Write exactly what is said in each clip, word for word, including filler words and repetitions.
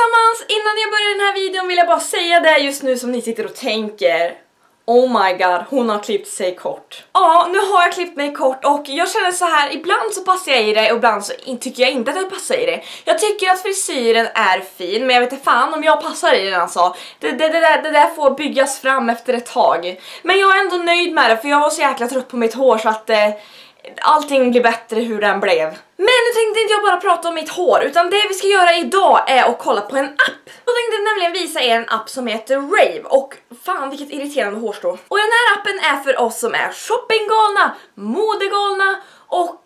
allesammans! Innan jag börjar den här videon vill jag bara säga det just nu som ni sitter och tänker. Oh my god, hon har klippt sig kort. Ja, nu har jag klippt mig kort och jag känner så här, ibland så passar jag i det och ibland så tycker jag inte att jag passar i det. Jag tycker att frisyren är fin, men jag vet inte fan om jag passar i den alltså. Det, det, det, där, det där får byggas fram efter ett tag. Men jag är ändå nöjd med det för jag var så jäkla trött på mitt hår så att... Eh, allting blir bättre hur den blev. Men nu tänkte inte jag bara prata om mitt hår, utan det vi ska göra idag är att kolla på en app. Jag tänkte nämligen visa er en app som heter Rave. Och fan vilket irriterande hårstrå. Och den här appen är för oss som är shoppinggalna, modegalna och...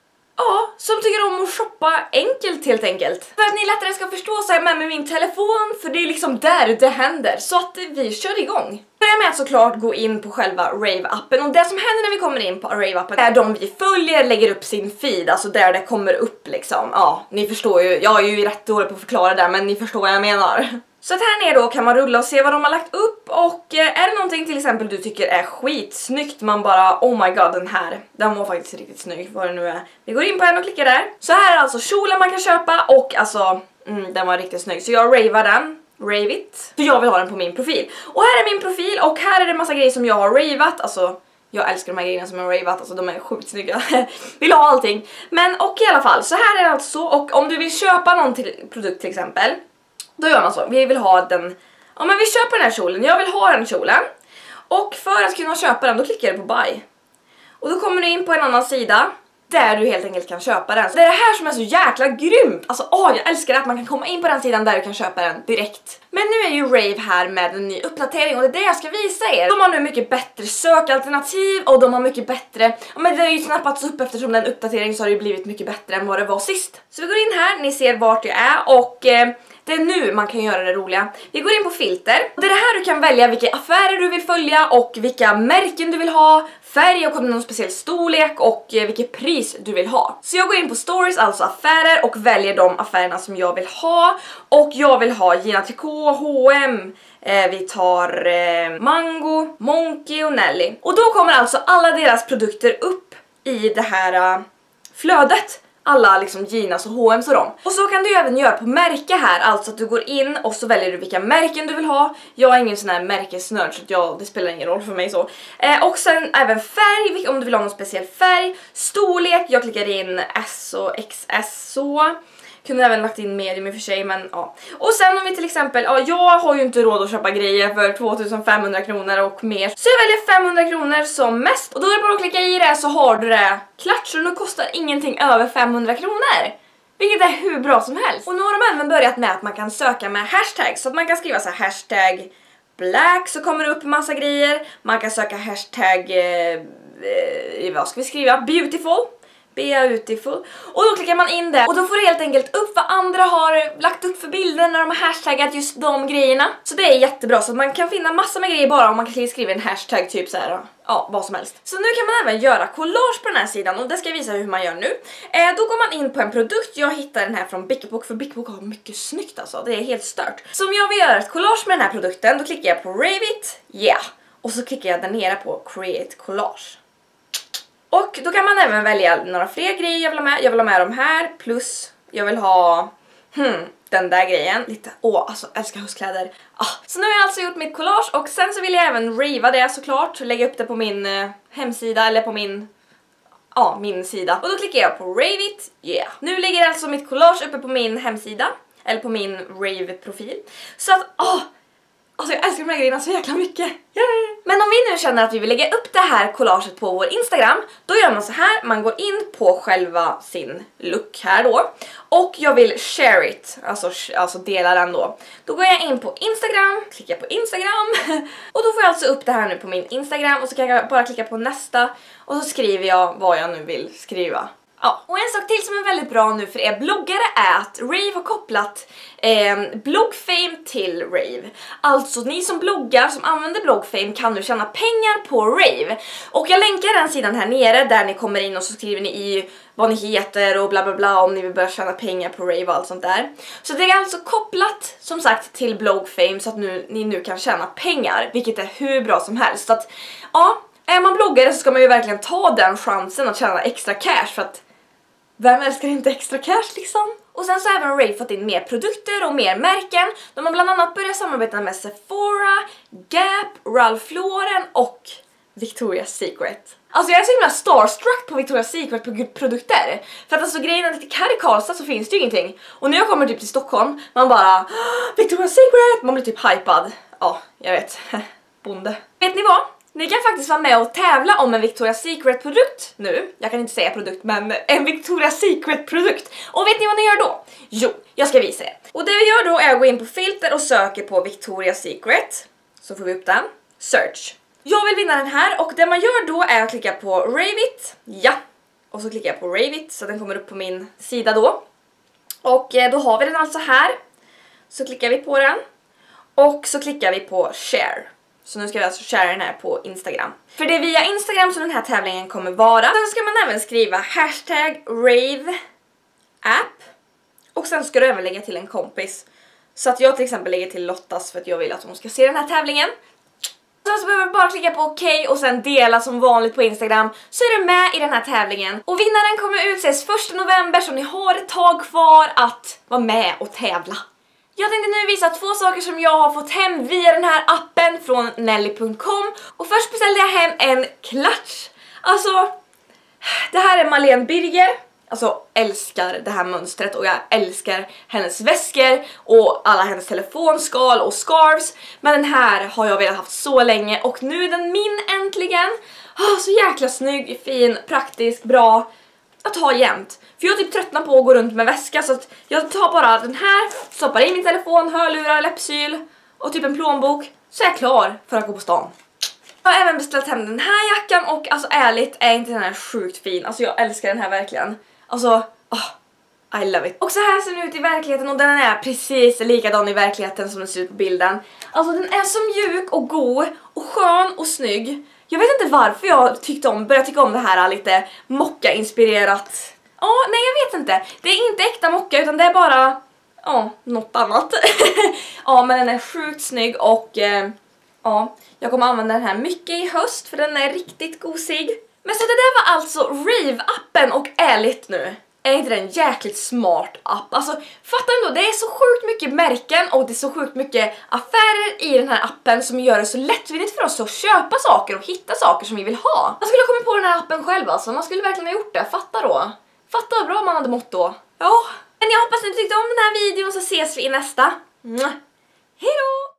ja, som tycker om att shoppa enkelt helt enkelt. För att ni lättare ska förstå så är jag med med min telefon, för det är liksom där det händer. Så att vi kör igång. Börjar med att såklart gå in på själva Rave-appen. Och det som händer när vi kommer in på Rave-appen är de vi följer lägger upp sin feed. Alltså där det kommer upp liksom. Ja, ni förstår ju. Jag är ju rätt dålig på att förklara det, men ni förstår vad jag menar. Så att här nere då kan man rulla och se vad de har lagt upp. Och eh, är det någonting till exempel du tycker är skitsnyggt, man bara oh my god den här, den var faktiskt riktigt snygg, vad det nu är. Vi går in på den och klickar där. Så här är alltså kjolen man kan köpa och alltså mm, den var riktigt snygg. Så jag ravar den, rave it, för jag vill ha den på min profil. Och här är min profil och här är det massa grejer som jag har ravat, alltså jag älskar de här grejerna som jag har ravat, alltså de är sjukt snygga. Vill ha allting. Men och i alla fall, så här är det alltså. Och om du vill köpa någon till, produkt till exempel, då gör man så, vi vill ha den, ja men vi köper den här kjolen, jag vill ha den kjolen. Och för att kunna köpa den, då klickar du på buy. Och då kommer du in på en annan sida, där du helt enkelt kan köpa den. Så det är det här som är så jäkla grymt. Alltså åh, jag älskar att man kan komma in på den sidan där du kan köpa den direkt. Men nu är ju Rave här med en ny uppdatering och det är det jag ska visa er. De har nu mycket bättre sökalternativ och de har mycket bättre... Ja, men det har ju snappats upp eftersom den uppdatering så har det ju blivit mycket bättre än vad det var sist. Så vi går in här, ni ser vart jag är och... Eh, det är nu man kan göra det roliga. Vi går in på filter. Det är det här du kan välja vilka affärer du vill följa och vilka märken du vill ha, färg och om det är någon speciell storlek och eh, vilket pris du vill ha. Så jag går in på stories, alltså affärer, och väljer de affärerna som jag vill ha. Och jag vill ha Gina Tricot, H och M, eh, vi tar eh, Mango, Monkey och Nelly. Och då kommer alltså alla deras produkter upp i det här uh, flödet. Alla liksom Ginas och H och M's och dem. Och så kan du ju även göra på märke här. Alltså att du går in och så väljer du vilka märken du vill ha. Jag är ingen sån här märkesnörd så att jag, det spelar ingen roll för mig så. Eh, och sen även färg, om du vill ha någon speciell färg. Storlek, jag klickar in S och X S så. Kunde även lagt in medium i och för sig, men ja. Och sen om vi till exempel, ja jag har ju inte råd att köpa grejer för tvåtusenfemhundra kronor och mer. Så jag väljer femhundra kronor som mest. Och då är det bara att klicka i det så har du det klart. Så nu kostar ingenting över femhundra kronor. Vilket är hur bra som helst. Och nu har de även börjat med att man kan söka med hashtag. Så att man kan skriva så här hashtag black så kommer det upp en massa grejer. Man kan söka hashtag, eh, eh, vad ska vi skriva? Beautiful. Beautiful. Och då klickar man in det och då får du helt enkelt upp vad andra har lagt upp för bilder när de har hashtaggat just de grejerna. Så det är jättebra så att man kan finna massor med grejer bara om man kan skriva en hashtag typ så här, ja, vad som helst. Så nu kan man även göra collage på den här sidan och det ska jag visa hur man gör nu. Eh, då går man in på en produkt, jag hittar den här från Bickbook för Bickbook har mycket snyggt alltså, det är helt stört. Så om jag vill göra ett collage med den här produkten, då klickar jag på Rave it, yeah. Och så klickar jag där nere på Create Collage. Och då kan man även välja några fler grejer jag vill ha med. Jag vill ha med de här, plus jag vill ha hmm, den där grejen. Lite, åh, alltså älskar huskläder. Ah. Så nu har jag alltså gjort mitt collage och sen så vill jag även rava det såklart. Lägga upp det på min eh, hemsida eller på min, ja, min sida. Och då klickar jag på Rave it, yeah. Nu ligger alltså mitt collage uppe på min hemsida. Eller på min Rave-profil. Så att, åh! Oh, alltså jag älskar de här grejerna så jäkla mycket. Yay! Men om vi nu känner att vi vill lägga upp det här collaget på vår Instagram, då gör man så här. Man går in på själva sin look här då. Och jag vill share it, alltså, alltså dela den då. Då går jag in på Instagram, klickar på Instagram. Och då får jag alltså upp det här nu på min Instagram. Och så kan jag bara klicka på nästa. Och så skriver jag vad jag nu vill skriva. Ja, och en sak till som är väldigt bra nu för er bloggare är att Rave har kopplat eh, bloggfame till Rave. Alltså ni som bloggar, som använder bloggfame kan nu tjäna pengar på Rave. Och jag länkar den sidan här nere där ni kommer in och så skriver ni i vad ni heter och bla bla bla om ni vill börja tjäna pengar på Rave och allt sånt där. Så det är alltså kopplat som sagt till bloggfame så att nu, ni nu kan tjäna pengar, vilket är hur bra som helst. Så att ja, är man bloggare så ska man ju verkligen ta den chansen att tjäna extra cash för att vem älskar inte extra cash liksom? Och sen så har även Rave fått in mer produkter och mer märken. De har bland annat börjat samarbeta med Sephora, Gap, Ralph Lauren och Victoria's Secret. Alltså jag är så himla starstruck på Victoria's Secret produkter. För att alltså grejen är att här i Karlstad så finns det ju ingenting. Och när jag kommer typ till Stockholm, man bara Victoria's Secret, man blir typ hypad. Ja, jag vet. Bonde. Vet ni vad? Ni kan faktiskt vara med och tävla om en Victoria's Secret produkt nu. Jag kan inte säga produkt, men en Victoria's Secret produkt. Och vet ni vad ni gör då? Jo, jag ska visa er. Och det vi gör då är att gå in på filter och söker på Victoria's Secret. Så får vi upp den. Search. Jag vill vinna den här och det man gör då är att klicka på Rave It. Ja. Och så klickar jag på Rave It så den kommer upp på min sida då. Och då har vi den alltså här. Så klickar vi på den. Och så klickar vi på Share. Så nu ska vi alltså share den här på Instagram. För det är via Instagram som den här tävlingen kommer vara. Sen ska man även skriva hashtag Rave app. Och sen ska du även lägga till en kompis. Så att jag till exempel lägger till Lottas för att jag vill att hon ska se den här tävlingen. Sen så behöver du bara klicka på OK och sen dela som vanligt på Instagram. Så är du med i den här tävlingen. Och vinnaren kommer utses första november så ni har ett tag kvar att vara med och tävla. Jag tänkte nu visa två saker som jag har fått hem via den här appen från Nelly punkt com. Och först beställde jag hem en klatsch. Alltså, det här är Malene Birger. Alltså, älskar det här mönstret och jag älskar hennes väskor och alla hennes telefonskal och scarves. Men den här har jag velat haft så länge och nu är den min äntligen. Oh, så jäkla snygg, fin, praktisk, bra att ha jämt. För jag typ tröttnar på att gå runt med väska så att jag tar bara den här, stoppar in min telefon, hörlurar, läppsyl och typ en plånbok så är jag klar för att gå på stan. Jag har även beställt hem den här jackan och alltså ärligt är inte den här sjukt fin. Alltså jag älskar den här verkligen. Alltså, oh, I love it. Och så här ser den ut i verkligheten och den är precis likadan i verkligheten som den ser ut på bilden. Alltså den är så mjuk och god och skön och snygg. Jag vet inte varför jag tyckte om, började tycka om det här lite mocka-inspirerat. Ja, nej jag vet inte. Det är inte äkta mocka utan det är bara, ja, något annat. Ja, men den är sjukt snygg och eh, ja, jag kommer använda den här mycket i höst för den är riktigt gosig. Men så det där var alltså Rave-appen och ärligt nu. Är inte det en jäkligt smart app? Alltså, fatta ändå, det är så sjukt mycket märken och det är så sjukt mycket affärer i den här appen som gör det så lättvindigt för oss att köpa saker och hitta saker som vi vill ha. Man skulle ha kommit på den här appen själv alltså, man skulle verkligen ha gjort det, fatta då. Fatta vad bra man hade mått då. Ja, men jag hoppas att ni tyckte om den här videon så ses vi i nästa. Hejdå!